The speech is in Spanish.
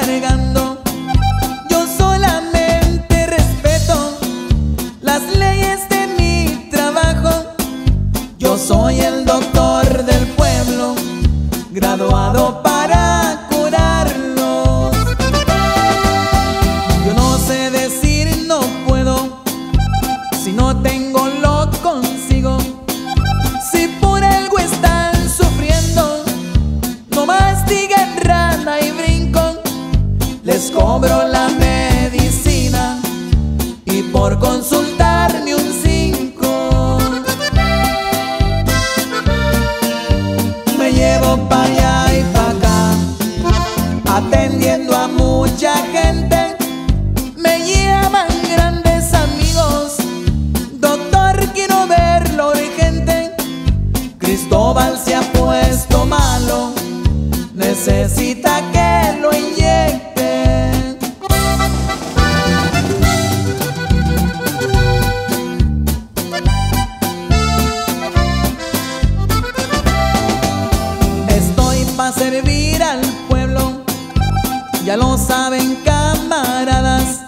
cargando. Yo solamente respeto las leyes de mi trabajo. Yo soy el doctor del pueblo, graduado para curarlos. Yo no sé decir no puedo, si no tengo lo consigo. Si por algo están sufriendo, no más digan rana y brinco. Les cobro la medicina y por consultar ni un 5. Me llevo pa' allá y pa' acá, atendiendo a mucha gente. Me llaman grandes amigos, doctor, quiero verlo urgente. Cristóbal se ha puesto malo, necesita que lo inyecten. Estoy pa' servir al pueblo, ya lo saben, camaradas.